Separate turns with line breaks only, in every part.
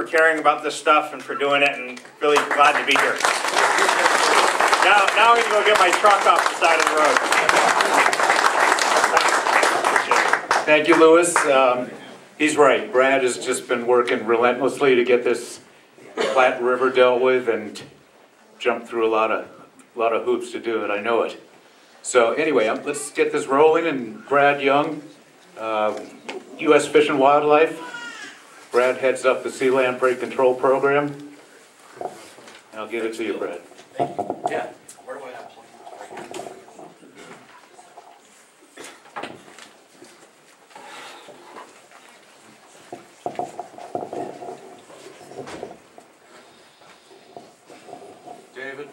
for caring about this stuff and for doing it, and really glad to be here. Now I'm going to go get my truck off the side of the road.
Thank you, Louis. He's right. Brad has just been working relentlessly to get this Platte River dealt with and jumped through a lot of hoops to do it. I know it. So anyway, let's get this rolling. And Brad Young, U.S. Fish and Wildlife. Brad heads up the Sea Lamprey Control Program. I'll give it to you, Brad.
Thank you. Yeah. Where do I have?
David.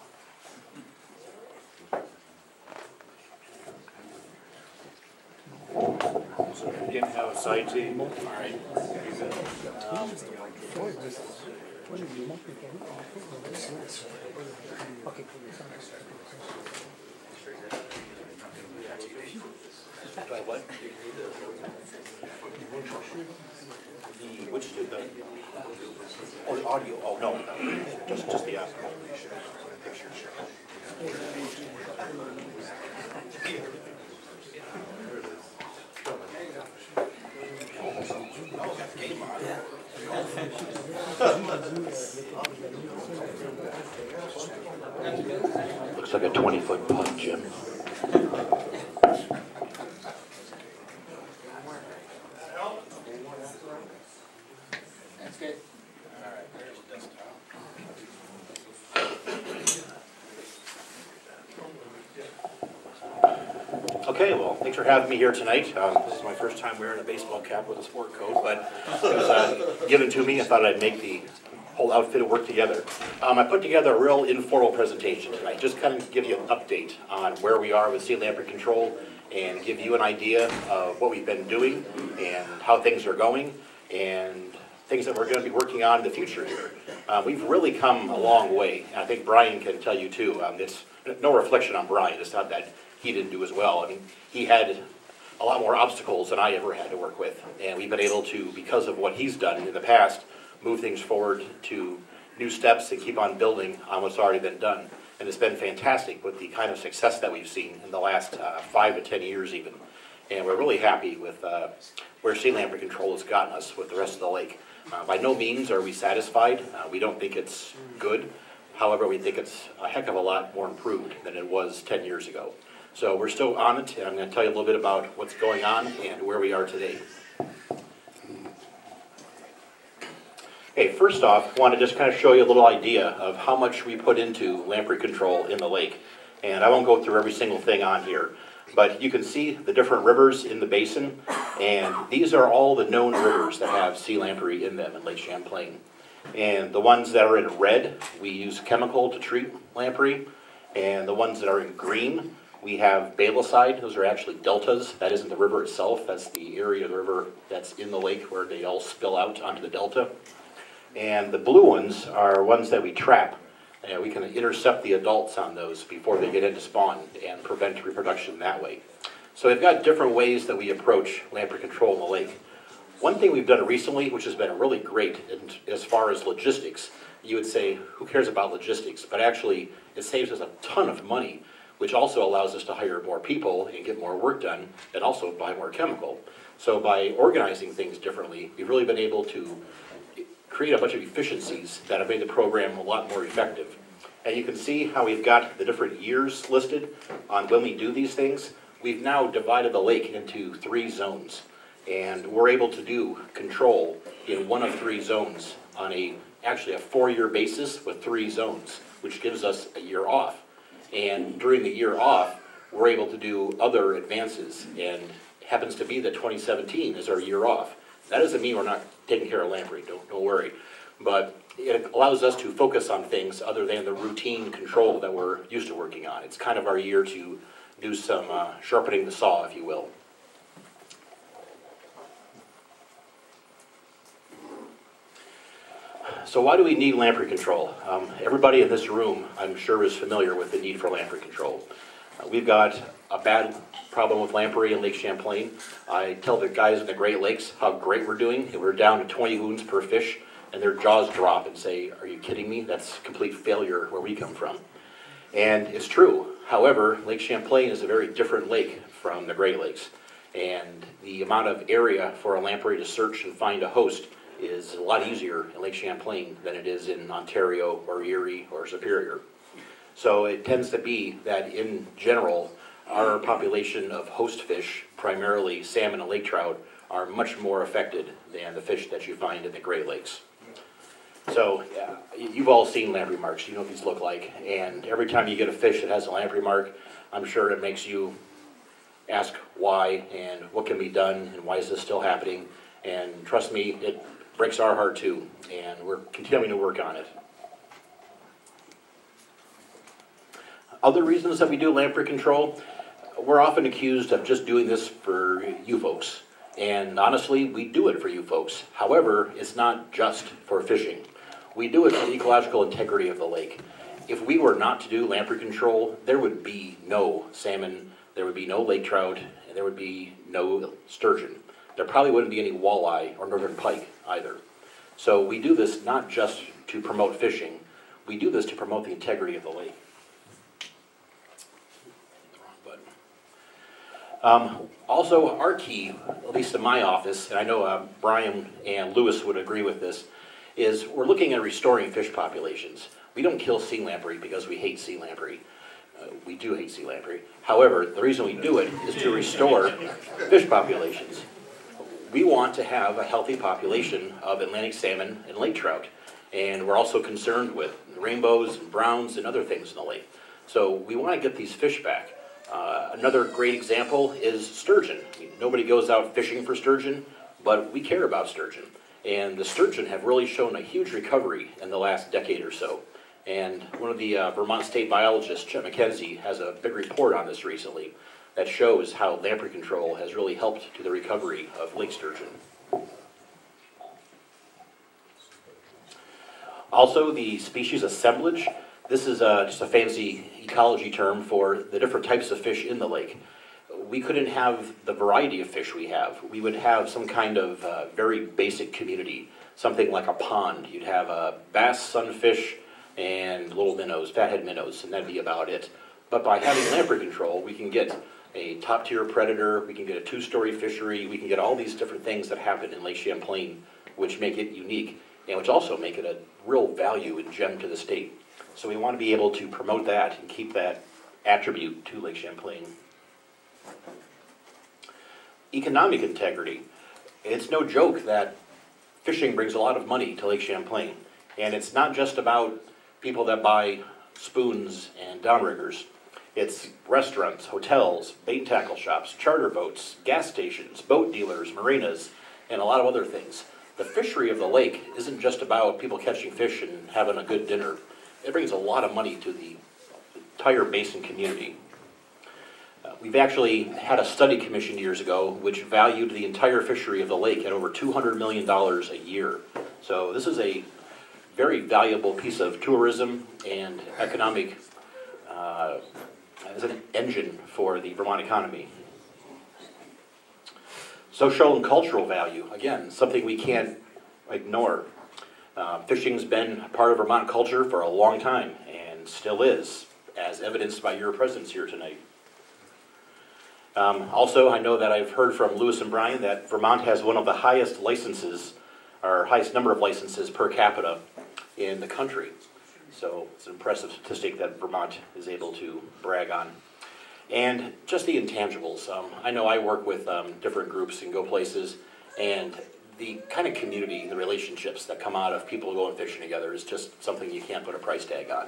In-house IT. All right. What?
Which did the? Oh, the audio. Oh no, just the audio. Looks like a 20-foot putt, Jim.
That's good.
All right, there's the desktop. Okay, well, thanks for having me here tonight. This is my first time wearing a baseball cap with a sport coat, but it was given to me. I thought I'd make the whole outfit work together. I put together a real informal presentation tonight, just kind of give you an update on where we are with Sea Lamprey Control and give you an idea of what we've been doing and how things are going and things that we're going to be working on in the future here. We've really come a long way, and I think Brian can tell you too. It's no reflection on Brian. It's not that he didn't do as well. I mean, he had a lot more obstacles than I ever had to work with, and we've been able to, because of what he's done in the past, move things forward to new steps and keep on building on what's already been done. And it's been fantastic with the kind of success that we've seen in the last 5 to 10 years even. And we're really happy with where Sea Lamprey Control has gotten us with the rest of the lake. By no means are we satisfied. We don't think it's good. However, we think it's a heck of a lot more improved than it was 10 years ago. So we're still on it, and I'm going to tell you a little bit about what's going on and where we are today. Okay, first off, I want to just kind of show you a little idea of how much we put into lamprey control in the lake. And I won't go through every single thing on here, but you can see the different rivers in the basin, and these are all the known rivers that have sea lamprey in them in Lake Champlain. And the ones that are in red, we use chemical to treat lamprey, and the ones that are in green, we have Balicide. Those are actually deltas. That isn't the river itself, that's the area of the river that's in the lake where they all spill out onto the delta. And the blue ones are ones that we trap. And we can intercept the adults on those before they get into spawn and prevent reproduction that way. So we've got different ways that we approach lamprey control in the lake. One thing we've done recently, which has been really great as far as logistics, you would say, who cares about logistics? But actually, it saves us a ton of money, which also allows us to hire more people and get more work done, and also buy more chemical. So by organizing things differently, we've really been able to create a bunch of efficiencies that have made the program a lot more effective. And you can see how we've got the different years listed on when we do these things. We've now divided the lake into 3 zones, and we're able to do control in 1 of 3 zones on actually a 4-year basis with 3 zones, which gives us a year off. And during the year off, we're able to do other advances, and it happens to be that 2017 is our year off. That doesn't mean we're not taking care of lamprey, don't worry. But it allows us to focus on things other than the routine control that we're used to working on. It's kind of our year to do some sharpening the saw, if you will. So why do we need lamprey control? Everybody in this room, I'm sure, is familiar with the need for lamprey control. We've got a bad problem with lamprey in Lake Champlain. I tell the guys in the Great Lakes how great we're doing. We're down to 20 wounds per fish, and their jaws drop and say, "Are you kidding me? That's complete failure where we come from." And it's true. However, Lake Champlain is a very different lake from the Great Lakes. And the amount of area for a lamprey to search and find a host is a lot easier in Lake Champlain than it is in Ontario or Erie or Superior. So it tends to be that in general, our population of host fish, primarily salmon and lake trout, are much more affected than the fish that you find in the Great Lakes. So you've all seen lamprey marks, you know what these look like, and every time you get a fish that has a lamprey mark, I'm sure it makes you ask why and what can be done and why is this still happening, and trust me, it breaks our heart too, and we're continuing to work on it. Other reasons that we do lamprey control, we're often accused of just doing this for you folks. And honestly, we do it for you folks. However, it's not just for fishing. We do it for the ecological integrity of the lake. If we were not to do lamprey control, there would be no salmon, there would be no lake trout, and there would be no sturgeon. There probably wouldn't be any walleye or northern pike either. So we do this not just to promote fishing, we do this to promote the integrity of the lake. Also, our key, at least in my office, and I know Brian and Lewis would agree with this, is we're looking at restoring fish populations. We don't kill sea lamprey because we hate sea lamprey. We do hate sea lamprey. However, the reason we do it is to restore fish populations. We want to have a healthy population of Atlantic salmon and lake trout. And we're also concerned with rainbows and browns and other things in the lake. So we want to get these fish back. Another great example is sturgeon. I mean, nobody goes out fishing for sturgeon, but we care about sturgeon. And the sturgeon have really shown a huge recovery in the last decade or so. And one of the Vermont State biologists, Chet McKenzie, has a big report on this recently that shows how lamprey control has really helped to the recovery of lake sturgeon. Also, the species assemblage. This is just a fancy ecology term for the different types of fish in the lake. We couldn't have the variety of fish we have. We would have some kind of very basic community, something like a pond. You'd have bass, sunfish, and little minnows, fathead minnows, and that'd be about it. But by having lamprey control, we can get a top-tier predator, we can get a two-story fishery, we can get all these different things that happen in Lake Champlain, which make it unique, and which also make it a real value and gem to the state. So we want to be able to promote that and keep that attribute to Lake Champlain. Economic integrity. It's no joke that fishing brings a lot of money to Lake Champlain. And it's not just about people that buy spoons and downriggers. It's restaurants, hotels, bait and tackle shops, charter boats, gas stations, boat dealers, marinas, and a lot of other things. The fishery of the lake isn't just about people catching fish and having a good dinner. It brings a lot of money to the entire basin community. We've actually had a study commissioned years ago which valued the entire fishery of the lake at over $200 million a year. So this is a very valuable piece of tourism and economic as an engine for the Vermont economy. Social and cultural value, again, something we can't ignore. Fishing's been a part of Vermont culture for a long time, and still is, as evidenced by your presence here tonight. Also, I know that I've heard from Lewis and Brian that Vermont has one of the highest licenses, or highest number of licenses per capita in the country. So it's an impressive statistic that Vermont is able to brag on. And just the intangibles. I know I work with different groups and go places, and the kind of community, the relationships that come out of people going fishing together is just something you can't put a price tag on.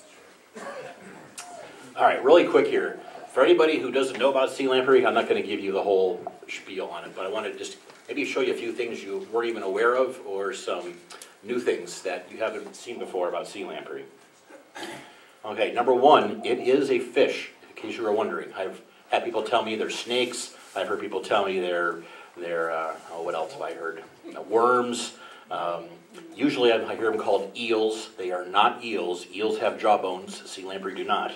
All right, really quick here. For anybody who doesn't know about sea lamprey, I'm not going to give you the whole spiel on it, but I want to just maybe show you a few things you weren't even aware of, or some new things that you haven't seen before about sea lamprey. Okay, number one, it is a fish, in case you were wondering. I've had people tell me they're snakes. I've heard people tell me they're what else have I heard? Worms. Usually I hear them called eels. They are not eels. Eels have jawbones. Sea lamprey do not.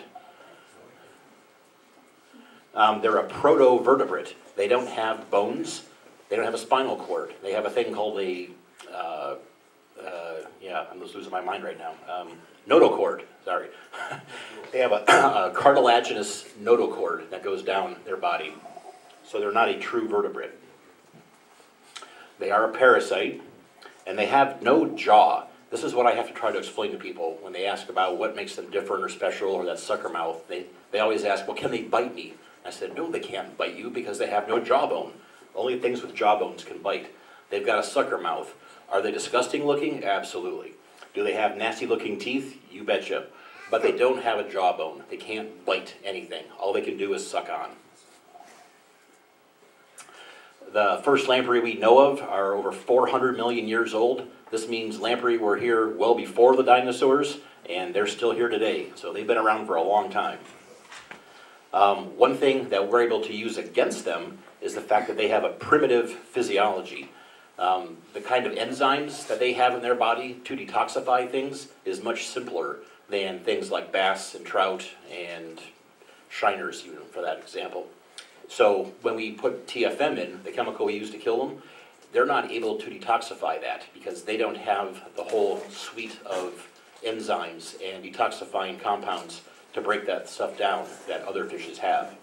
They're a protovertebrate. They don't have bones. They don't have a spinal cord. They have a thing called a I'm just losing my mind right now. Notochord, sorry. They have a cartilaginous notochord that goes down their body. So they're not a true vertebrate. They are a parasite, and they have no jaw. This is what I have to try to explain to people when they ask about what makes them different or special or that sucker mouth. They always ask, well, can they bite me? I said, no, they can't bite you because they have no jawbone. Only things with jawbones can bite. They've got a sucker mouth. Are they disgusting looking? Absolutely. Do they have nasty looking teeth? You betcha. But they don't have a jawbone. They can't bite anything. All they can do is suck on. The first lamprey we know of are over 400 million years old. This means lamprey were here well before the dinosaurs, and they're still here today. So they've been around for a long time. One thing that we're able to use against them is the fact that they have a primitive physiology. The kind of enzymes that they have in their body to detoxify things is much simpler than things like bass and trout and shiners, even for that example. So when we put TFM in, the chemical we use to kill them, they're not able to detoxify that because they don't have the whole suite of enzymes and detoxifying compounds to break that stuff down that other fishes have.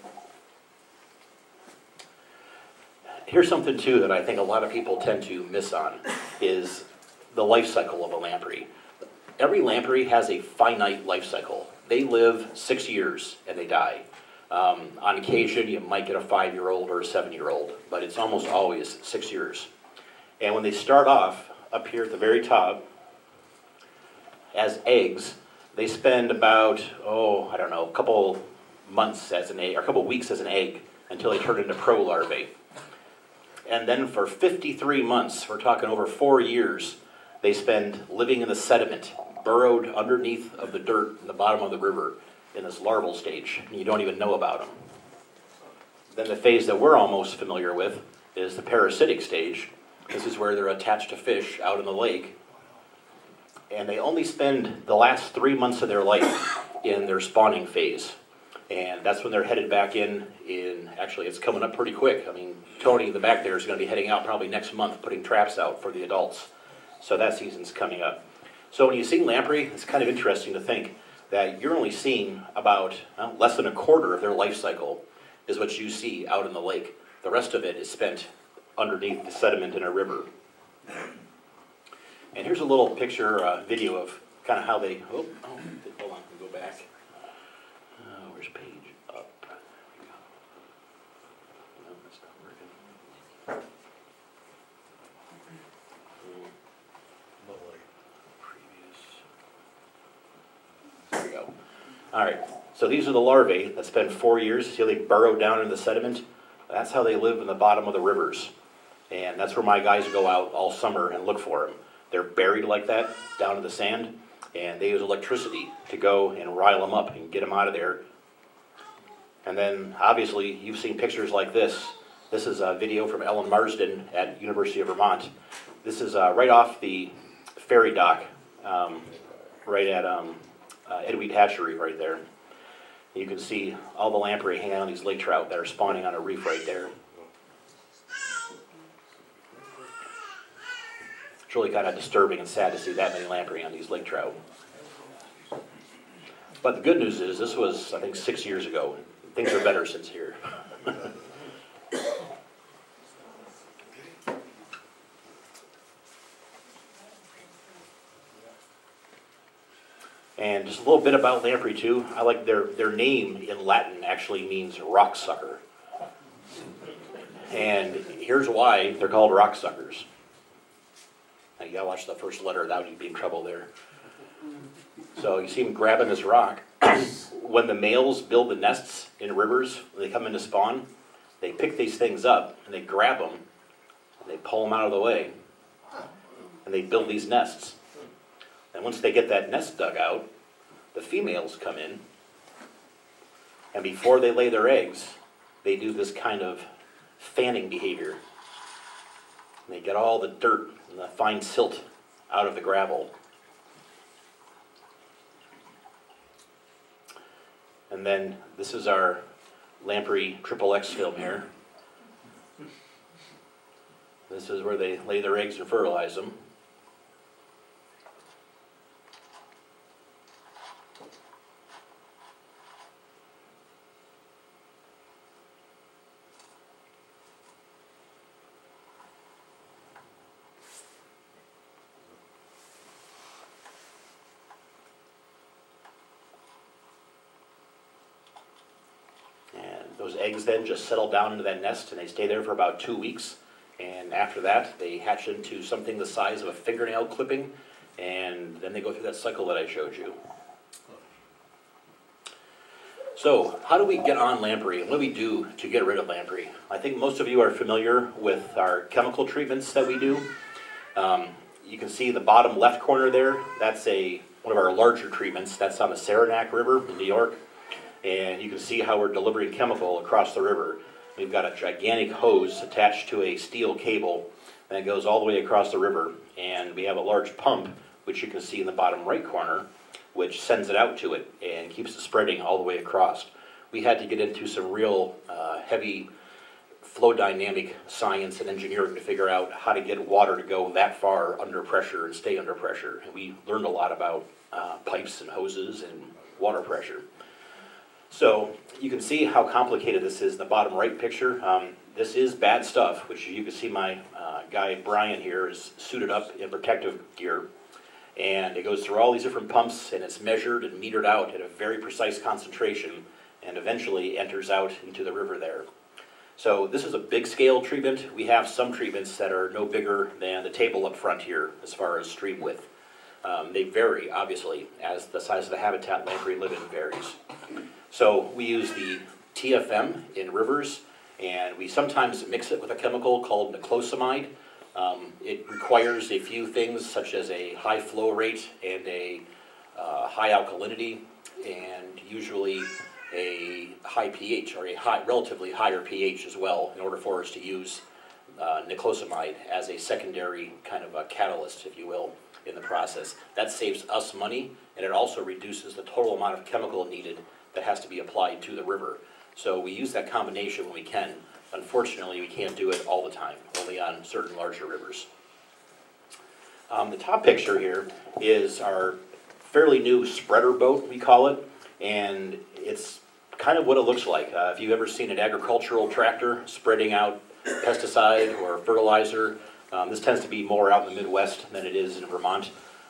Here's something too that I think a lot of people tend to miss on, is the life cycle of a lamprey. Every lamprey has a finite life cycle. They live 6 years and they die. On occasion, you might get a 5-year-old or a 7-year-old, but it's almost always 6 years. And when they start off up here at the very top as eggs, they spend about, I don't know, a couple months as an egg, or a couple weeks as an egg until they turn into pro-larvae. And then for 53 months, we're talking over 4 years, they spend living in the sediment, burrowed underneath of the dirt in the bottom of the river in this larval stage, and you don't even know about them. Then the phase that we're almost familiar with is the parasitic stage. This is where they're attached to fish out in the lake, and they only spend the last 3 months of their life in their spawning phase. And that's when they're headed back in, actually it's coming up pretty quick. I mean, Tony in the back there is going to be heading out probably next month, putting traps out for the adults. So that season's coming up. So when you see lamprey, it's kind of interesting to think that you're only seeing about less than a quarter of their life cycle is what you see out in the lake. The rest of it is spent underneath the sediment in a river. And here's a little picture, video of kind of how they, hold on, we'll go back. Where's page up? No, that's not working. There we go. All right, so these are the larvae that spend 4 years. See how they burrow down in the sediment? That's how they live in the bottom of the rivers. And that's where my guys go out all summer and look for them. They're buried like that down in the sand, and they use electricity to go and rile them up and get them out of there. And then, obviously, you've seen pictures like this. This is a video from Ellen Marsden at University of Vermont. This is right off the ferry dock, right at Edweed Hatchery right there. You can see all the lamprey hanging on these lake trout that are spawning on a reef right there. It's really kind of disturbing and sad to see that many lamprey on these lake trout. But the good news is, this was, I think, 6 years ago. Things are better since here. And just a little bit about lamprey too. I like their name in Latin actually means rock sucker. And here's why they're called rock suckers. Now you gotta watch the first letter, that would be in trouble there. So you see them grabbing this rock. When the males build the nests in rivers, when they come in to spawn, they pick these things up and they grab them and they pull them out of the way and they build these nests. And once they get that nest dug out, the females come in, and before they lay their eggs, they do this kind of fanning behavior. And they get all the dirt and the fine silt out of the gravel. And then this is our lamprey XXX film here. This is where they lay their eggs and fertilize them. Those eggs then just settle down into that nest and they stay there for about 2 weeks. And after that, they hatch into something the size of a fingernail clipping, and then they go through that cycle that I showed you. So, how do we get on lamprey, and what do we do to get rid of lamprey? I think most of you are familiar with our chemical treatments that we do. You can see the bottom left corner there, that's one of our larger treatments. That's on the Saranac River in New York. And you can see how we're delivering chemical across the river. We've got a gigantic hose attached to a steel cable that goes all the way across the river. And we have a large pump, which you can see in the bottom right corner, which sends it out to it and keeps it spreading all the way across. We had to get into some real heavy flow dynamic science and engineering to figure out how to get water to go that far under pressure and stay under pressure. And we learned a lot about pipes and hoses and water pressure. So you can see how complicated this is in the bottom right picture. This is bad stuff, which you can see my guy Brian here is suited up in protective gear. And it goes through all these different pumps and it's measured and metered out at a very precise concentration and eventually enters out into the river there. So this is a big scale treatment. We have some treatments that are no bigger than the table up front here as far as stream width. They vary, obviously, as the size of the habitat lamprey live in varies. So we use the TFM in rivers, and we sometimes mix it with a chemical called niclosamide. It requires a few things such as a high flow rate and a high alkalinity, and usually a high pH, or a relatively higher pH as well, in order for us to use niclosamide as a secondary kind of a catalyst, if you will, in the process. That saves us money, and it also reduces the total amount of chemical needed that has to be applied to the river. So we use that combination when we can. Unfortunately, we can't do it all the time, only on certain larger rivers. The top picture here is our fairly new spreader boat, we call it, and it's kind of what it looks like. If you've ever seen an agricultural tractor spreading out pesticide or fertilizer, this tends to be more out in the Midwest than it is in Vermont.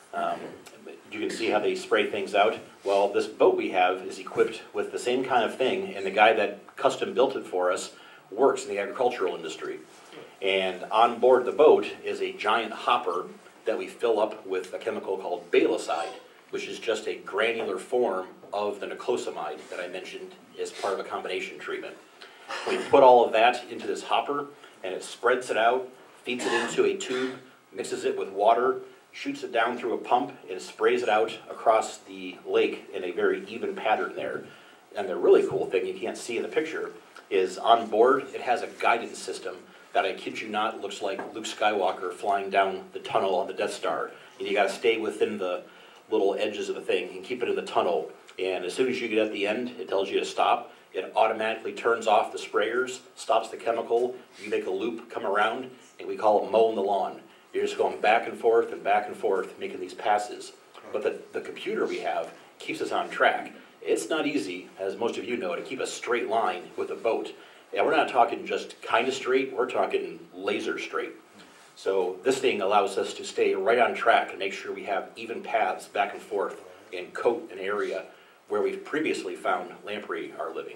You can see how they spray things out. Well, this boat we have is equipped with the same kind of thing, and the guy that custom built it for us works in the agricultural industry. And on board the boat is a giant hopper that we fill up with a chemical called bailicide, which is just a granular form of the niclosamide that I mentioned as part of a combination treatment. We put all of that into this hopper, and it spreads it out, feeds it into a tube, mixes it with water, shoots it down through a pump, and sprays it out across the lake in a very even pattern there. And the really cool thing you can't see in the picture is on board it has a guidance system that, I kid you not, looks like Luke Skywalker flying down the tunnel on the Death Star. And you got to stay within the little edges of the thing and keep it in the tunnel. And as soon as you get at the end, it tells you to stop. It automatically turns off the sprayers, stops the chemical. You make a loop, come around, and we call it mowing the lawn. You're just going back and forth, making these passes. But the computer we have keeps us on track. It's not easy, as most of you know, to keep a straight line with a boat. And we're not talking just kind of straight, we're talking laser straight. So this thing allows us to stay right on track and make sure we have even paths back and forth and coat an area where we've previously found lamprey are living.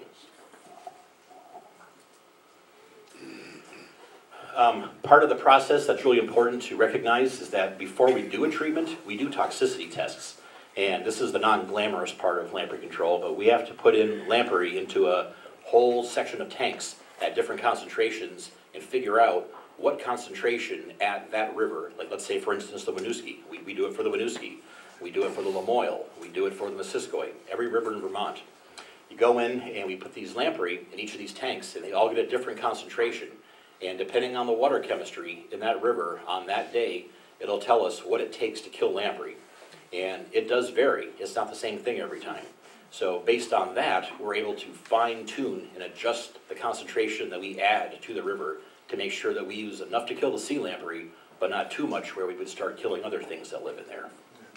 Part of the process that's really important to recognize is that before we do a treatment, we do toxicity tests. And this is the non-glamorous part of lamprey control, but we have to put in lamprey into a whole section of tanks at different concentrations and figure out what concentration at that river, like let's say for instance the Winooski, we do it for the Winooski, we do it for the Lamoille, we do it for the Missisquoi, every river in Vermont. You go in and we put these lamprey in each of these tanks and they all get a different concentration. And depending on the water chemistry in that river on that day, it'll tell us what it takes to kill lamprey. And it does vary. It's not the same thing every time. So based on that, we're able to fine-tune and adjust the concentration that we add to the river to make sure that we use enough to kill the sea lamprey, but not too much where we would start killing other things that live in there.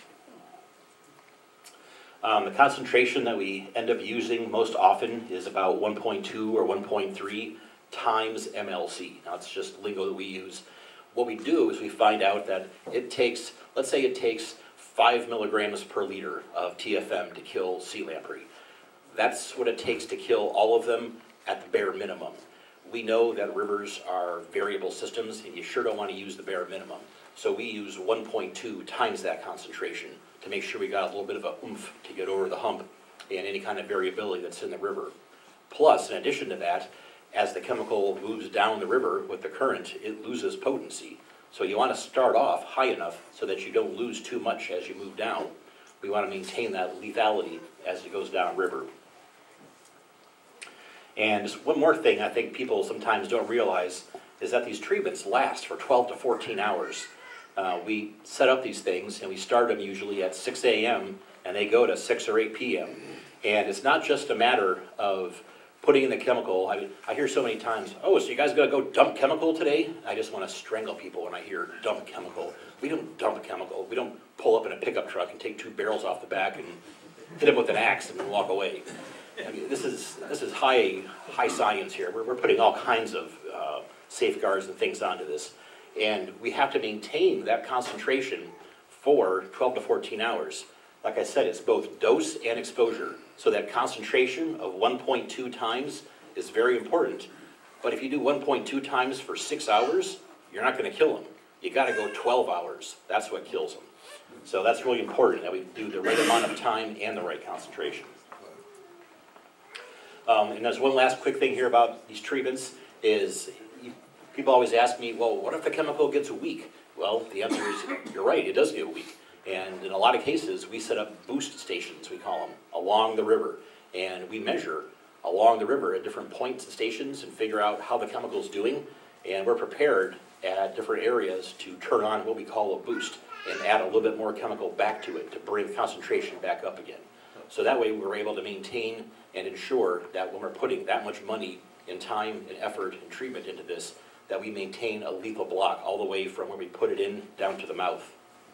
The concentration that we end up using most often is about 1.2 or 1.3 times MLC. Now it's just lingo that we use. What we do is we find out that it takes, let's say it takes 5 milligrams per liter of TFM to kill sea lamprey. That's what it takes to kill all of them at the bare minimum. We know that rivers are variable systems, and you sure don't want to use the bare minimum. So we use 1.2 times that concentration to make sure we got a little bit of a oomph to get over the hump and any kind of variability that's in the river. Plus, in addition to that, as the chemical moves down the river with the current, it loses potency. So you want to start off high enough so that you don't lose too much as you move down. We want to maintain that lethality as it goes down river. And just one more thing I think people sometimes don't realize is that these treatments last for 12 to 14 hours. We set up these things and we start them usually at 6 a.m. and they go to 6 or 8 p.m. And it's not just a matter of putting in the chemical. I hear so many times, oh, so you guys gotta go dump chemical today? I just want to strangle people when I hear dump chemical. We don't dump chemical. We don't pull up in a pickup truck and take 2 barrels off the back and hit them with an axe and walk away. I mean, this is high science here. We're putting all kinds of safeguards and things onto this. And we have to maintain that concentration for 12 to 14 hours. Like I said, it's both dose and exposure. So that concentration of 1.2 times is very important. But if you do 1.2 times for 6 hours, you're not going to kill them. You got to go 12 hours. That's what kills them. So that's really important that we do the right amount of time and the right concentration. And there's one last quick thing here about these treatments is people always ask me, well, what if the chemical gets weak? Well, the answer is you're right, it does get weak. And in a lot of cases, we set up boost stations, we call them, along the river. And we measure along the river at different points and stations and figure out how the chemical's doing. And we're prepared at different areas to turn on what we call a boost and add a little bit more chemical back to it to bring the concentration back up again. So that way we're able to maintain and ensure that when we're putting that much money and time and effort and treatment into this, that we maintain a lethal block all the way from where we put it in down to the mouth.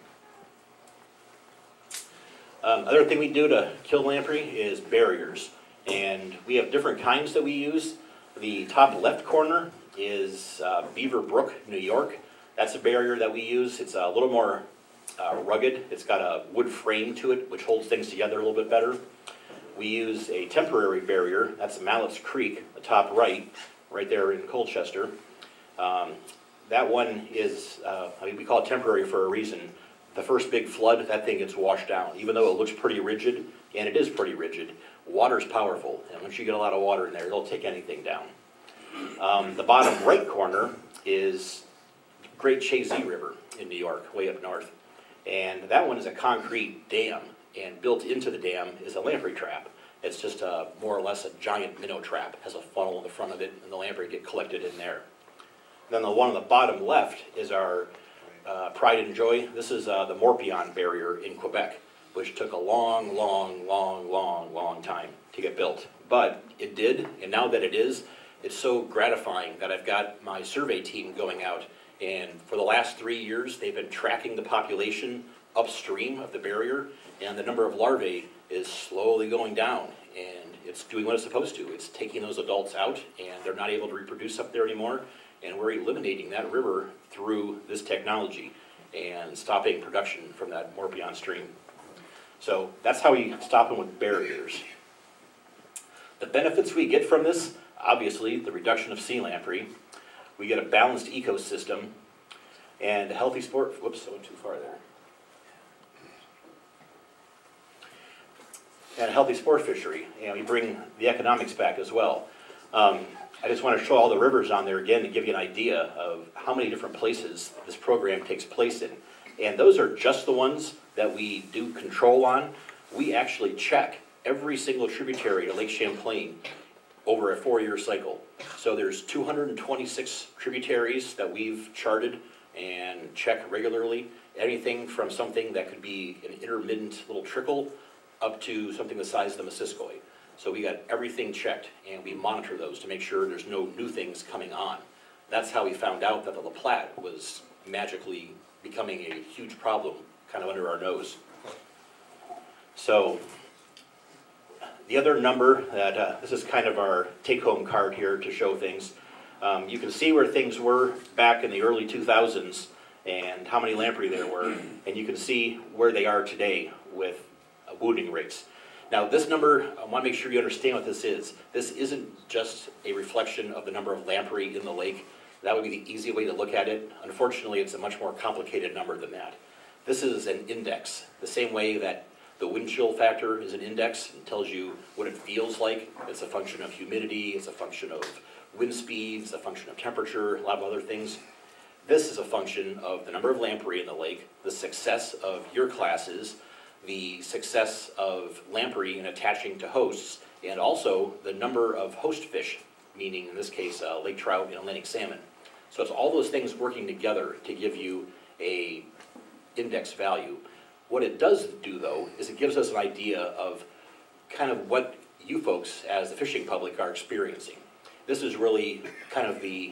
Other thing we do to kill lamprey is barriers. And we have different kinds that we use. The top left corner is Beaver Brook, New York. That's a barrier that we use. It's a little more rugged. It's got a wood frame to it, which holds things together a little bit better. We use a temporary barrier. That's Mallett's Creek, the top right there in Colchester. That one is, we call it temporary for a reason. The first big flood, that thing gets washed down. Even though it looks pretty rigid, and it is pretty rigid, water's powerful. And once you get a lot of water in there, it'll take anything down. The bottom right corner is Great Chazy River in New York, way up north. And that one is a concrete dam, and built into the dam is a lamprey trap. It's just more or less a giant minnow trap. It has a funnel in the front of it, and the lamprey get collected in there. Then the one on the bottom left is our pride and joy. This is the Morpion barrier in Quebec, which took a long time to get built. But it did, and now that it is, it's so gratifying that I've got my survey team going out, and for the last 3 years, they've been tracking the population upstream of the barrier, and the number of larvae is slowly going down, and it's doing what it's supposed to. It's taking those adults out, and they're not able to reproduce up there anymore, and we're eliminating that river through this technology and stopping production from that Morpion stream. So that's how we stop them with barriers. The benefits we get from this, obviously, the reduction of sea lamprey. We get a balanced ecosystem and a healthy sport. Whoops, I went too far there. And a healthy sport fishery, and we bring the economics back as well. I just want to show all the rivers on there again to give you an idea of how many different places this program takes place in. And those are just the ones that we do control on. We actually check every single tributary to Lake Champlain over a 4-year cycle. So there's 226 tributaries that we've charted and check regularly. Anything from something that could be an intermittent little trickle up to something the size of the Missisquoi. So we got everything checked, and we monitor those to make sure there's no new things coming on. That's how we found out that the La Platte was magically becoming a huge problem kind of under our nose. So the other number that, this is kind of our take-home card here to show things. You can see where things were back in the early 2000s and how many lamprey there were, and you can see where they are today with wounding rates. Now this number, I want to make sure you understand what this is. This isn't just a reflection of the number of lamprey in the lake. That would be the easy way to look at it. Unfortunately, it's a much more complicated number than that. This is an index, the same way that the wind chill factor is an index and tells you what it feels like. It's a function of humidity, it's a function of wind speed, it's a function of temperature, a lot of other things. This is a function of the number of lamprey in the lake, the success of your classes, the success of lamprey in attaching to hosts, and also the number of host fish, meaning in this case lake trout and Atlantic salmon. So it's all those things working together to give you a index value. What it does do, though, is it gives us an idea of kind of what you folks as the fishing public are experiencing. This is really kind of the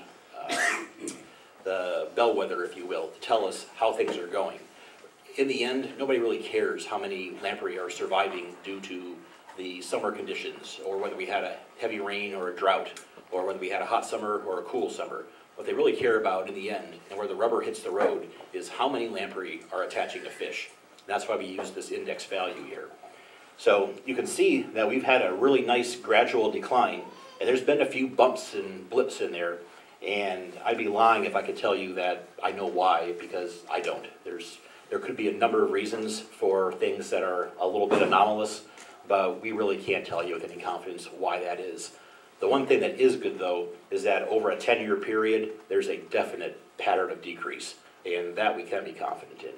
bellwether, if you will, to tell us how things are going. In the end, nobody really cares how many lamprey are surviving due to the summer conditions, or whether we had a heavy rain or a drought, or whether we had a hot summer or a cool summer. What they really care about in the end, and where the rubber hits the road, is how many lamprey are attaching to fish. That's why we use this index value here. So you can see that we've had a really nice gradual decline, and there's been a few bumps and blips in there, and I'd be lying if I could tell you that I know why, because I don't. There could be a number of reasons for things that are a little bit anomalous, but we really can't tell you with any confidence why that is. The one thing that is good, though, is that over a 10-year period, there's a definite pattern of decrease, and that we can be confident in.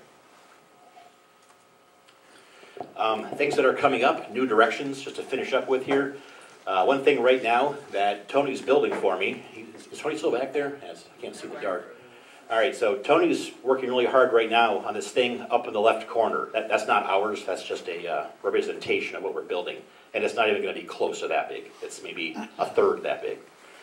Things that are coming up, new directions, just to finish up with here. One thing right now that Tony's building for me, is Tony still back there? Yes, I can't see the dark. All right, so Tony's working really hard right now on this thing up in the left corner. That's not ours, that's just a representation of what we're building. And it's not even going to be close to that big. It's maybe a third that big.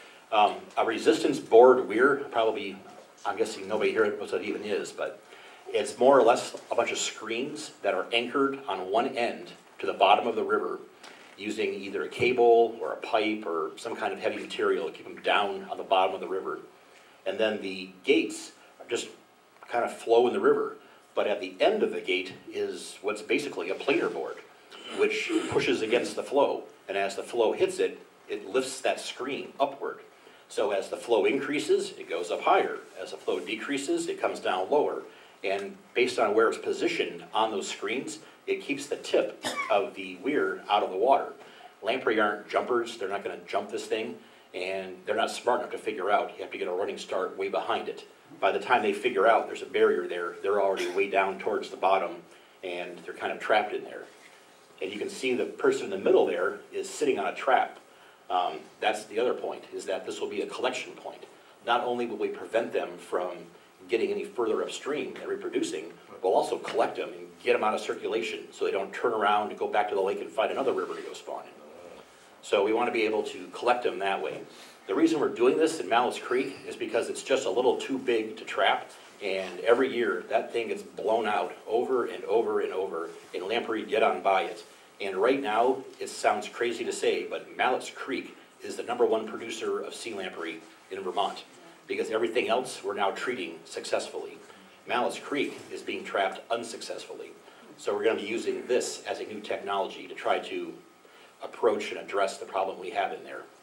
A resistance board weir, probably, I'm guessing nobody here knows what it even is, but it's more or less a bunch of screens that are anchored on one end to the bottom of the river using either a cable or a pipe or some kind of heavy material to keep them down on the bottom of the river. And then the gates just kind of flow in the river. But at the end of the gate is what's basically a planer board, which pushes against the flow. And as the flow hits it, it lifts that screen upward. So as the flow increases, it goes up higher. As the flow decreases, it comes down lower. And based on where it's positioned on those screens, it keeps the tip of the weir out of the water. Lamprey aren't jumpers. They're not going to jump this thing. And they're not smart enough to figure out. You have to get a running start way behind it. By the time they figure out there's a barrier there, they're already way down towards the bottom, and they're kind of trapped in there. And you can see the person in the middle there is sitting on a trap. That's the other point, is that this will be a collection point. Not only will we prevent them from getting any further upstream and reproducing, we'll also collect them and get them out of circulation so they don't turn around and go back to the lake and find another river to go spawn in. So we want to be able to collect them that way. The reason we're doing this in Mallets Creek is because it's just a little too big to trap, and every year that thing gets blown out over and over and over, and lamprey get on by it. And right now, it sounds crazy to say, but Mallets Creek is the #1 producer of sea lamprey in Vermont, because everything else we're now treating successfully. Mallets Creek is being trapped unsuccessfully. So we're going to be using this as a new technology to try to approach and address the problem we have in there.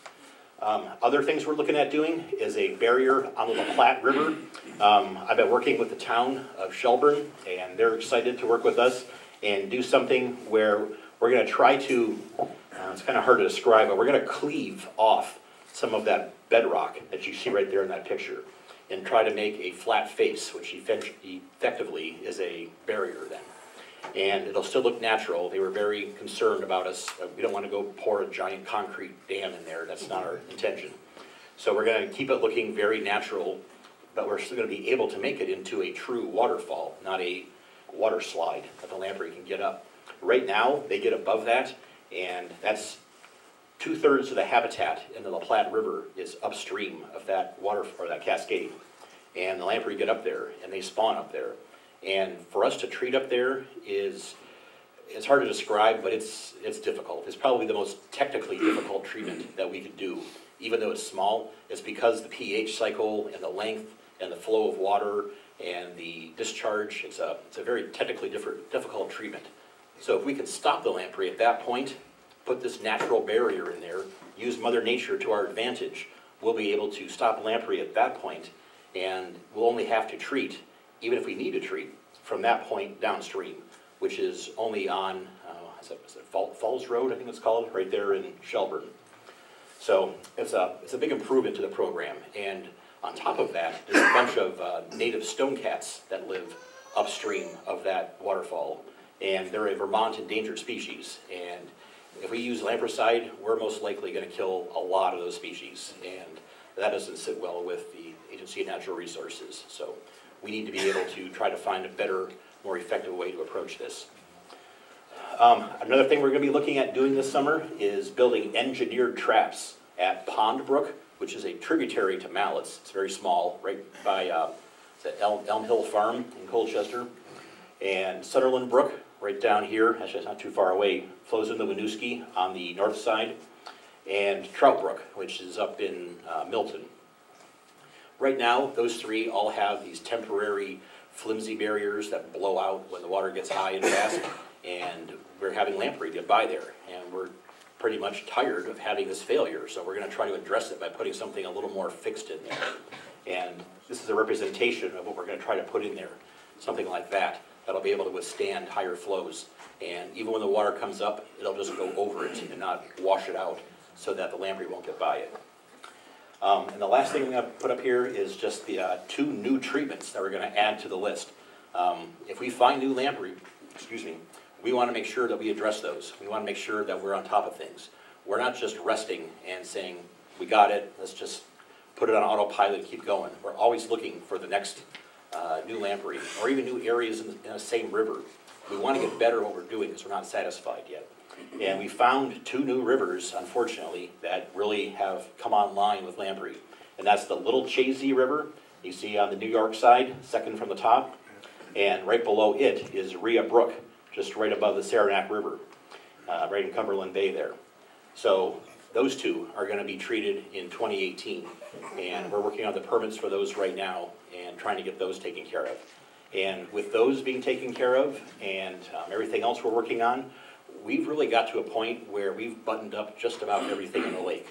Other things we're looking at doing is a barrier on the Platte River. I've been working with the town of Shelburne, and they're excited to work with us and do something where we're going to try to, it's kind of hard to describe, but we're going to cleave off some of that bedrock that you see right there in that picture and try to make a flat face, which effectively is a barrier then. And it'll still look natural. They were very concerned about us. We don't want to go pour a giant concrete dam in there. That's not our intention. So we're going to keep it looking very natural, but we're still going to be able to make it into a true waterfall, not a water slide that the lamprey can get up. Right now, they get above that, and that's 2/3 of the habitat in the La Platte River is upstream of that water, or that cascade. And the lamprey get up there, and they spawn up there. And for us to treat up there it's hard to describe, but it's difficult. It's probably the most technically difficult treatment that we could do. Even though it's small, it's because the pH cycle and the length and the flow of water and the discharge, it's a very technically difficult treatment. So if we could stop the lamprey at that point, put this natural barrier in there, use Mother Nature to our advantage, we'll be able to stop lamprey at that point, and we'll only have to treat, even if we need to treat, from that point downstream, which is only on, is it Falls Road, I think it's called, right there in Shelburne. So it's a big improvement to the program, and on top of that, there's a bunch of native stone cats that live upstream of that waterfall, and they're a Vermont endangered species, and if we use lampricide, we're most likely going to kill a lot of those species, and that doesn't sit well with the Agency of Natural Resources. So we need to be able to try to find a better, more effective way to approach this. Another thing we're going to be looking at doing this summer is building engineered traps at Pond Brook, which is a tributary to Mallets. It's very small, right by Elm Hill Farm in Colchester. And Sutherland Brook, right down here, actually it's not too far away, flows into Winooski on the north side. And Trout Brook, which is up in Milton. Right now, those three all have these temporary flimsy barriers that blow out when the water gets high and fast, and we're having lamprey get by there, and we're pretty much tired of having this failure, so we're going to try to address it by putting something a little more fixed in there. And this is a representation of what we're going to try to put in there, something like that, that'll be able to withstand higher flows, and even when the water comes up, it'll just go over it and not wash it out, so that the lamprey won't get by it. And the last thing I'm going to put up here is just the 2 new treatments that we're going to add to the list. If we find new lamprey, we want to make sure that we address those. We want to make sure that we're on top of things. We're not just resting and saying, we got it, let's just put it on autopilot and keep going. We're always looking for the next new lamprey, or even new areas in the same river. We want to get better at what we're doing because we're not satisfied yet. And we found 2 new rivers, unfortunately, that really have come online with lamprey. And that's the Little Chazy River, you see on the New York side, second from the top. And right below it is Rhea Brook, just right above the Saranac River, right in Cumberland Bay there. So those 2 are going to be treated in 2018. And we're working on the permits for those right now and trying to get those taken care of. And with those being taken care of and everything else we're working on, we've really got to a point where we've buttoned up just about everything in the lake.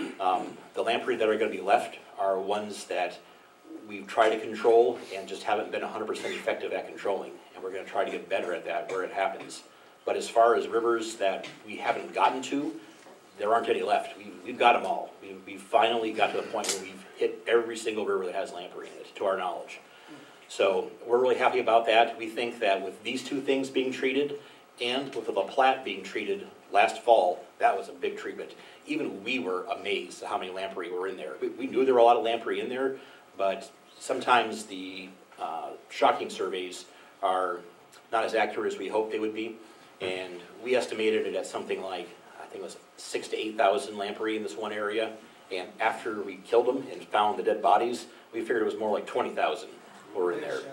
The lamprey that are going to be left are ones that we've tried to control and just haven't been 100% effective at controlling. And we're going to try to get better at that where it happens. But as far as rivers that we haven't gotten to, there aren't any left. We've got them all. We've finally got to the point where we've hit every single river that has lamprey in it, to our knowledge. So we're really happy about that. We think that with these 2 things being treated, and with the La Platte being treated last fall, that was a big treatment. Even we were amazed at how many lamprey were in there. We knew there were a lot of lamprey in there, but sometimes the shocking surveys are not as accurate as we hoped they would be. And we estimated it at something like, I think it was 6,000 to 8,000 lamprey in this one area. And after we killed them and found the dead bodies, we figured it was more like 20,000 were in there.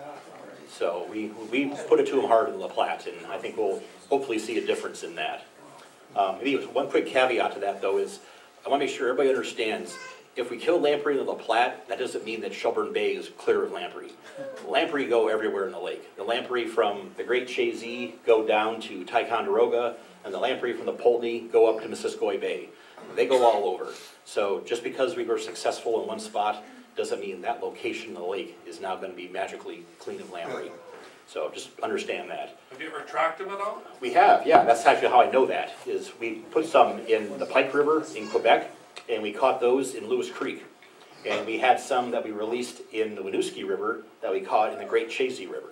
So we put it to them hard in La Platte, and I think we'll hopefully see a difference in that. Maybe one quick caveat to that, though, is I want to make sure everybody understands, if we kill lamprey in the La Platte, that doesn't mean that Shelburne Bay is clear of lamprey. Lamprey go everywhere in the lake. The lamprey from the Great Chazy go down to Ticonderoga, and the lamprey from the Poultney go up to Missisquoi Bay. They go all over. So just because we were successful in one spot doesn't mean that location in the lake is now going to be magically clean of lamprey. So just understand that.
Have you ever tracked them at all?
We have, yeah. That's actually how I know that, is we put some in the Pike River in Quebec, and we caught those in Lewis Creek. And we had some that we released in the Winooski River that we caught in the Great Chazy River.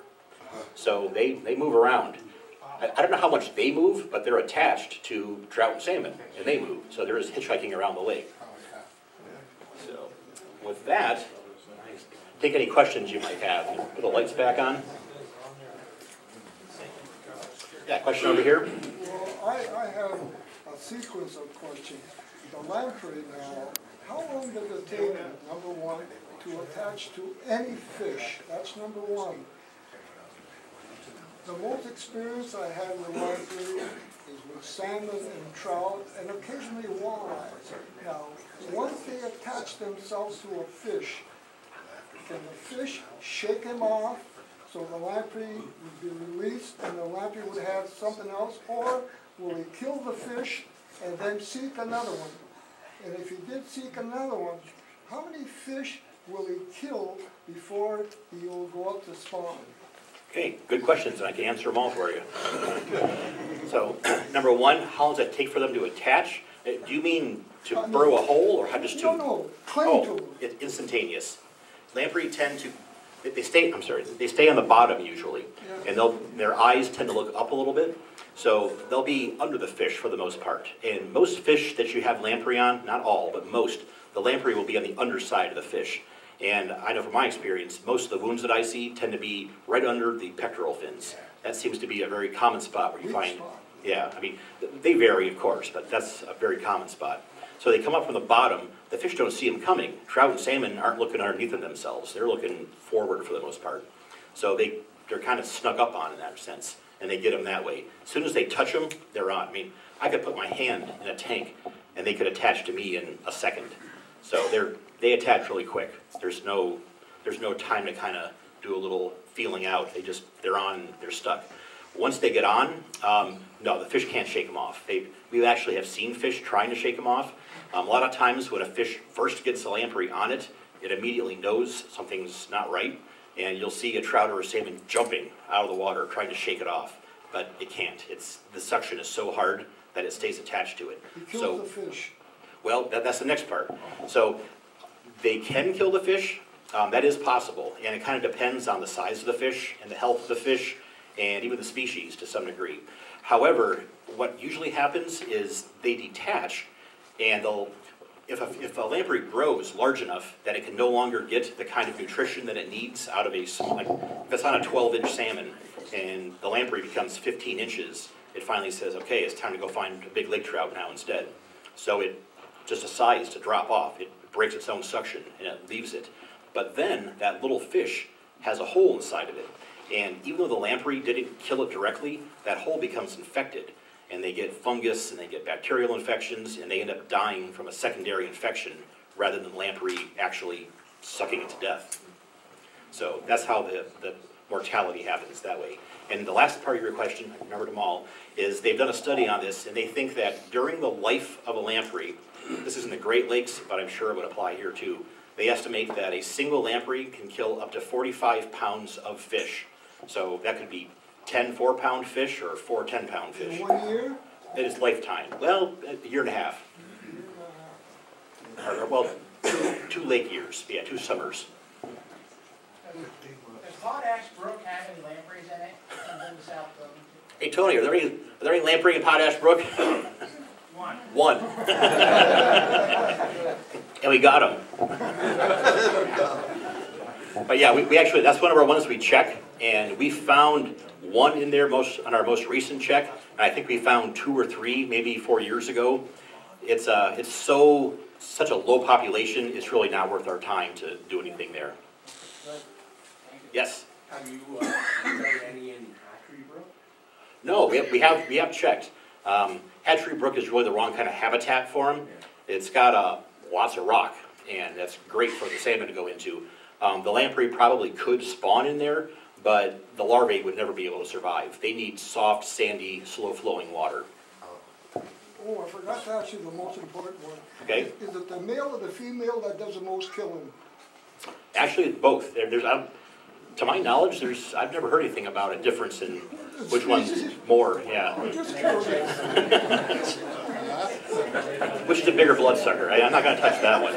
So they move around. I don't know how much they move, but they're attached to trout and salmon, and they move. So there is hitchhiking around the lake. So with that, take any questions you might have. Put the lights back on. Yeah, question over here.
Well, I have a sequence of questions. The lamprey now, how long does it take, number one, to attach to any fish? That's number one. The most experience I had with lamprey is with salmon and trout and occasionally walleyes. Now, once they attach themselves to a fish, can the fish shake them off So the lamprey would be released and the lamprey would have something else, or will he kill the fish and then seek another one? And if he did seek another one, how many fish will he kill before he will go up to spawn?
Okay, good questions, and I can answer them all for you. So, number one, how long does it take for them to attach? Do you mean to burrow a hole, or how just to?
No, cling to them.
It's instantaneous. Lamprey tend to, they stay on the bottom usually, and their eyes tend to look up a little bit, so they'll be under the fish for the most part. And most fish that you have lamprey on, not all, but most, the lamprey will be on the underside of the fish. And I know from my experience, most of the wounds that I see tend to be right under the pectoral fins. That seems to be a very common spot where you find, yeah, I mean, they vary of course, but that's a very common spot. So they come up from the bottom, the fish don't see them coming. Trout and salmon aren't looking underneath them themselves, they're looking forward for the most part. So they're kind of snuck up on in that sense, and they get them that way. As soon as they touch them, they're on. I mean, I could put my hand in a tank and they could attach to me in a second. So they attach really quick. There's no time to kind of do a little feeling out. They're on, they're stuck. Once they get on, no, the fish can't shake them off. We actually have seen fish trying to shake them off. A lot of times when a fish first gets a lamprey on it, it immediately knows something's not right, and you'll see a trout or a salmon jumping out of the water trying to shake it off, but it can't. The suction is so hard that it stays attached to it.
He kills the fish.
Well, that's the next part. So they can kill the fish. That is possible, and it kind of depends on the size of the fish and the health of the fish and even the species to some degree. However, what usually happens is they detach, and if a lamprey grows large enough that it can no longer get the kind of nutrition that it needs out of if it's on a 12-inch salmon and the lamprey becomes 15 inches, it finally says, okay, it's time to go find a big lake trout now instead. So it just decides to drop off. It breaks its own suction and it leaves it. But then that little fish has a hole inside of it. And even though the lamprey didn't kill it directly, that hole becomes infected. And they get fungus and they get bacterial infections and they end up dying from a secondary infection rather than lamprey actually sucking it to death. So that's how the mortality happens that way. And the last part of your question, I remembered them all, is they've done a study on this and they think that during the life of a lamprey, this is in the Great Lakes, but I'm sure it would apply here too, they estimate that a single lamprey can kill up to 45 pounds of fish. So that could be 10 4-pound fish or 4 10-pound fish.
In 1 year?
It is lifetime. Well, a year and a half. Well, two lake years. Yeah, 2 summers.
Does Potash Brook have any lampreys in it? Comes into South Bowman?
Hey Tony, are there any lamprey in Potash Brook? One. And we got them. But yeah, we actually, that's one of our ones we check, and we found one in there on our most recent check, and I think we found 2 or 3 maybe 4 years ago. It's such a low population, it's really not worth our time to do anything there. Yes?
Have you done any in Hatchery Brook?
No, we have checked. Hatchery Brook is really the wrong kind of habitat for them. It's got lots of rock, and that's great for the salmon to go into. The lamprey probably could spawn in there, but the larvae would never be able to survive. They need soft, sandy, slow-flowing water.
Oh, I forgot to ask you the most important one.
Okay.
Is it the male or the female that does the most killing?
Actually, it's both. To my knowledge, I've never heard anything about a difference in which one's more. Yeah.
I'm just curious.
Which is a bigger bloodsucker? I'm not going to touch that one.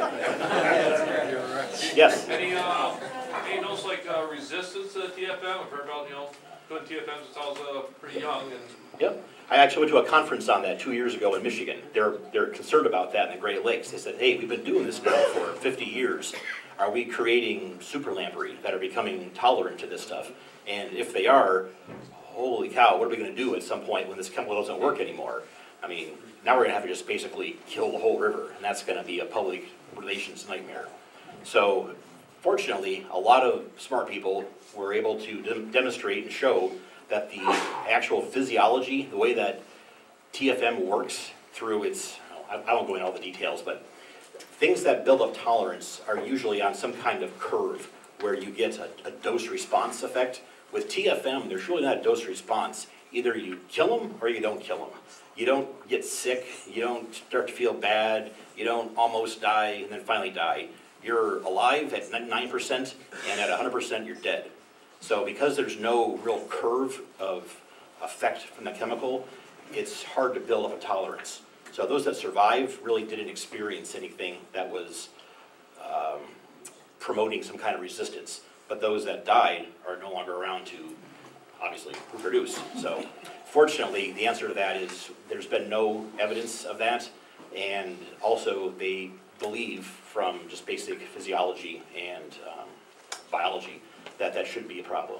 Yes.
Any notes like resistance to TFM? I've heard about doing TFM since I was pretty young. And
Yep. I actually went to a conference on that 2 years ago in Michigan. They're concerned about that in the Great Lakes. They said, hey, we've been doing this now for 50 years. Are we creating super lamprey that are becoming tolerant to this stuff? And if they are, holy cow, what are we going to do at some point when this chemical doesn't work anymore? I mean, now we're going to have to just basically kill the whole river, and that's going to be a public relations nightmare. So, fortunately, a lot of smart people were able to demonstrate and show that the actual physiology, the way that TFM works through its, I won't go into all the details, but things that build up tolerance are usually on some kind of curve where you get a dose response effect With TFM, there's really not a dose response. Either you kill them or you don't kill them. You don't get sick, you don't start to feel bad, you don't almost die and then finally die. You're alive at 9% and at 100% you're dead. So because there's no real curve of effect from the chemical, it's hard to build up a tolerance. So those that survive really didn't experience anything that was promoting some kind of resistance. But those that died are no longer around to, obviously, reproduce. So fortunately, the answer to that is there's been no evidence of that. And also they believe from just basic physiology and biology that that shouldn't be a problem.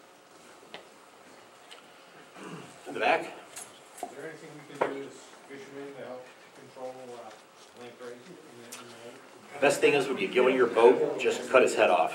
In the back?
Is there anything we can do as fishermen to help control lamprey in the lake?
Best thing is when you go in your boat, just cut his head off.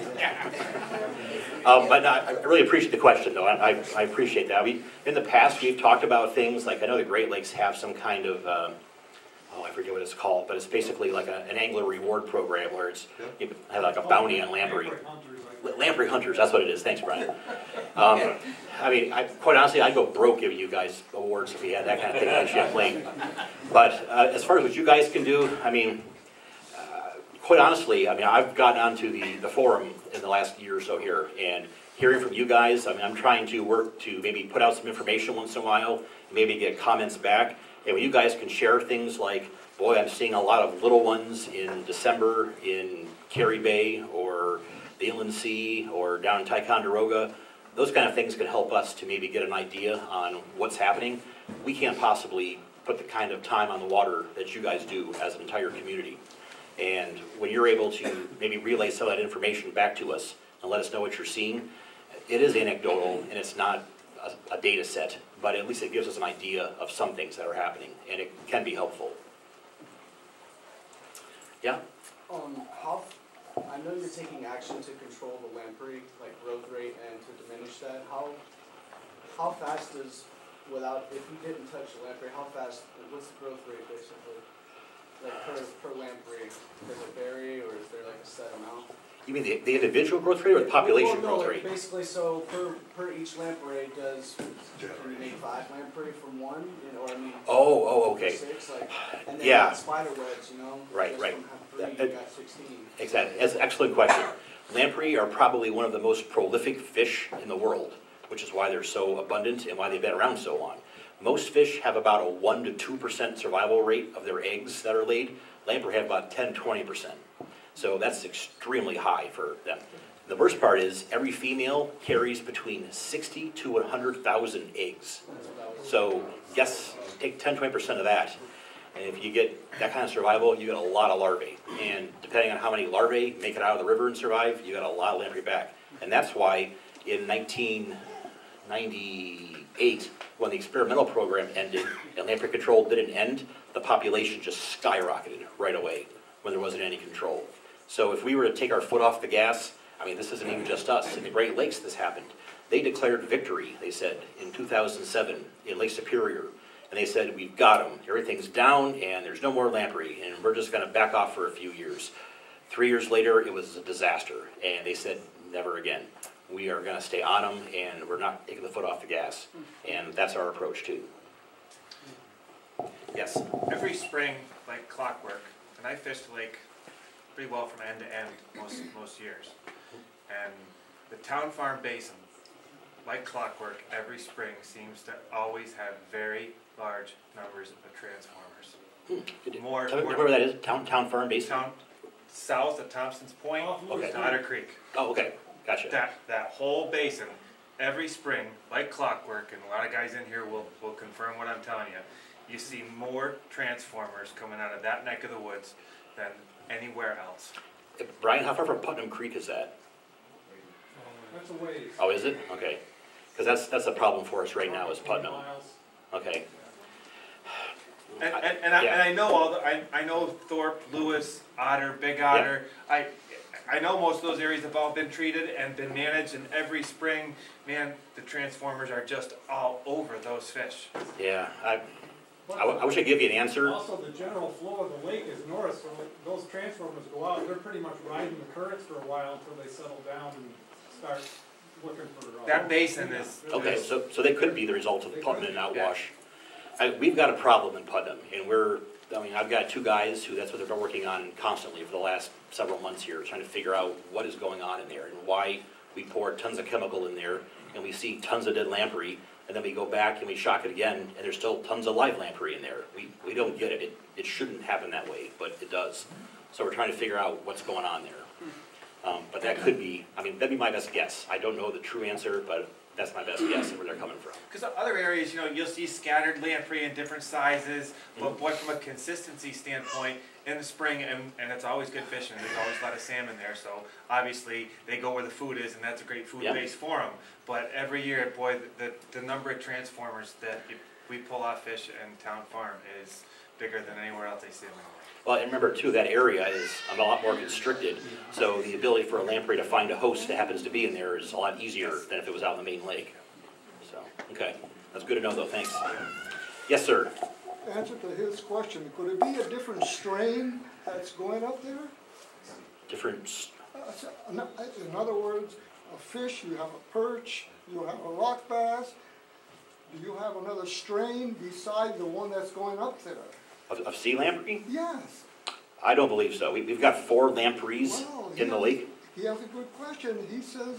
But no, I really appreciate the question, though. I appreciate that. In the past, we've talked about things like, I know the Great Lakes have some kind of, I forget what it's called, but it's basically like an angler reward program where it's, you have like a bounty on lamprey. Lamprey hunters, that's what it is. Thanks, Brian. I mean, quite honestly, I'd go broke giving you guys awards if we had that kind of thing on Champlain. But as far as what you guys can do, I mean, quite honestly, I mean, I've gotten onto the forum in the last year or so here, and hearing from you guys, I mean, I'm trying to work to maybe put out some information once in a while, maybe get comments back. And when you guys can share things like, boy, I'm seeing a lot of little ones in December in Cary Bay or the Inland Sea or down in Ticonderoga, those kind of things can help us to maybe get an idea on what's happening. We can't possibly put the kind of time on the water that you guys do as an entire community. And when you're able to maybe relay some of that information back to us and let us know what you're seeing, it is anecdotal and it's not a data set, but at least it gives us an idea of some things that are happening, and it can be helpful. Yeah?
I know you're taking action to control the lamprey, like growth rate, and to diminish that. How fast is, if you didn't touch the lamprey, how fast, what's the growth rate basically? Like per lamprey, does it vary, or is there like a set amount?
You mean the individual growth rate or the population growth rate?
Basically, so per each lamprey, can you make 5 lamprey from one? Or I mean,
okay.
6, like, and then
Yeah.
got spider webs, you know?
Right.
From 3, you got 16.
Exactly. That's an excellent question. Lamprey are probably one of the most prolific fish in the world, which is why they're so abundant and why they've been around so long. Most fish have about a 1 to 2% survival rate of their eggs that are laid. Lamprey have about 10-20%. So that's extremely high for them. The worst part is every female carries between 60 to 100,000 eggs. So guess, take 10-20% of that. And if you get that kind of survival, you get a lot of larvae. And depending on how many larvae make it out of the river and survive, you got a lot of lamprey back. And that's why in 1998, when the experimental program ended and lamprey control didn't end, the population just skyrocketed right away when there wasn't any control. So if we were to take our foot off the gas, I mean, this isn't even just us. In the Great Lakes, this happened. They declared victory, they said, in 2007 in Lake Superior. And they said, we've got them. Everything's down, and there's no more lamprey, and we're just going to back off for a few years. 3 years later, it was a disaster, and they said, never again. We are going to stay on them, and we're not taking the foot off the gas. And that's our approach, too. Yes?
Every spring, like clockwork, and I fish the lake pretty well from end to end most years. And the Town Farm Basin, like clockwork, every spring seems to always have very large numbers of transformers.
Tell me where that is? Town Farm Basin?
South of Thompson's Point,
Okay.
to Otter Creek.
Oh, okay. Gotcha.
That whole basin, every spring, like clockwork, and a lot of guys in here will confirm what I'm telling you. You see more transformers coming out of that neck of the woods than anywhere else.
Brian, how far from Putnam Creek is that?
That's a ways.
Oh, is it? Okay. Because that's a problem for us right now is Putnam. Okay.
And I know I know Thorpe, Lewis, Otter, Big Otter.
Yeah.
I know most of those areas have all been treated and been managed, and every spring, man, the transformers are just all over those fish.
Yeah. I wish I could give you an answer.
Also, the general flow of the lake is north, so when those transformers go out, they're pretty much riding the currents for a while until they settle down and start looking for.
That basin is.
Okay,
is-
so they could be the result of Putnam and outwash. We've got a problem in Putnam, and I've got two guys who, that's what they've been working on constantly for the last several months here, trying to figure out what is going on in there and why we pour tons of chemical in there and we see tons of dead lamprey, and then we go back and we shock it again and there's still tons of live lamprey in there. We don't get it. It shouldn't happen that way, but it does. So we're trying to figure out what's going on there. But that could be, that'd be my best guess. I don't know the true answer, but that's my best guess of where they're coming from.
Because other areas, you'll see scattered lamprey in different sizes, but boy, from a consistency standpoint, in the spring, and it's always good fishing, there's always a lot of salmon there, so obviously they go where the food is, and that's a great food base for them. But every year, boy, the number of transformers that we pull off fish in Town Farm is bigger than anywhere else I see them.
Well, and remember too, that area is a lot more constricted, so the ability for a lamprey to find a host that happens to be in there is a lot easier than if it was out in the main lake. So, okay, that's good to know though, thanks. Yes, sir?
Answer to his question, could it be a different strain that's going up there?
Different,
In other words, a fish, you have a perch, you have a rock bass. Do you have another strain beside the one that's going up there?
of sea lamprey?
Yes.
I don't believe so. We've got 4 lampreys in the lake.
He has a good question. He says,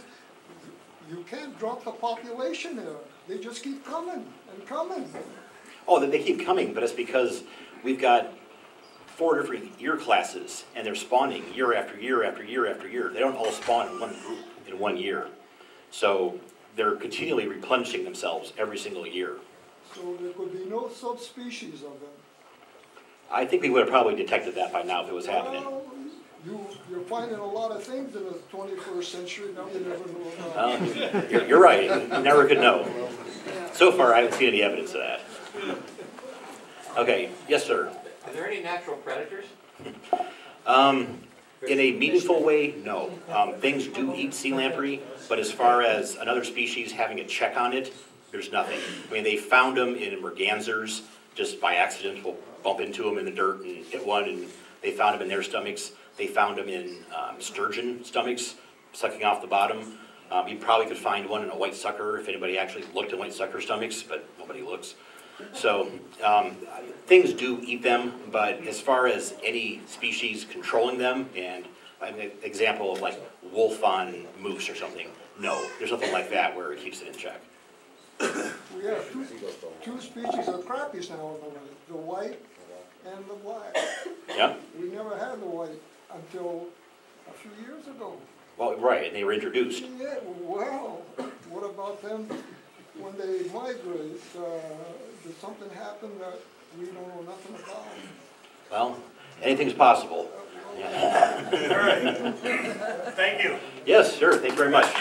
you can't drop the population there. They just keep coming and coming.
Oh, they keep coming, but it's because we've got 4 different year classes, and they're spawning year after year after year after year. They don't all spawn in one group in 1 year. So they're continually replenishing themselves every single year.
So there could be no subspecies of them.
I think we would have probably detected that by now if it was happening.
Well, you're finding a lot of things in the 21st century. Now you never know.
You're right. You never could know. So far, I haven't seen any evidence of that. Okay. Yes, sir.
Are there any natural predators?
In a meaningful way, no. Things do eat sea lamprey, but as far as another species having a check on it, there's nothing. They found them in mergansers just by accident. We'll bump into them in the dirt and hit one, and they found them in their stomachs. They found them in sturgeon stomachs, sucking off the bottom. You probably could find one in a white sucker if anybody actually looked at white sucker stomachs, but nobody looks. So things do eat them, but as far as any species controlling them, and an example of like wolf on moose or something, no, there's nothing like that where it keeps it in check.
We have two species of crappies now in the lake, the white and the black.
Yeah?
We never had the white until a few years ago.
Well, right, and they were introduced.
Yeah, well, what about them when they migrate? Did something happen that we don't know nothing about?
Well, anything's possible. Yeah.
All right. Thank you.
Yes, sure, thank you very much.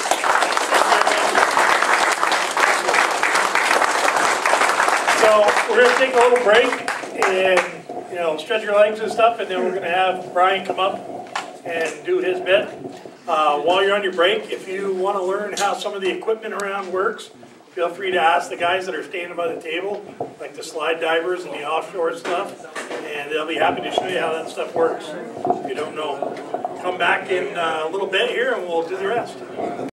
So we're going to take a little break and, stretch your legs and stuff, and then we're going to have Brian come up and do his bit. While you're on your break, if you want to learn how some of the equipment around works, feel free to ask the guys that are standing by the table, like the slide divers and the offshore stuff, and they'll be happy to show you how that stuff works if you don't know. Come back in a little bit here and we'll do the rest.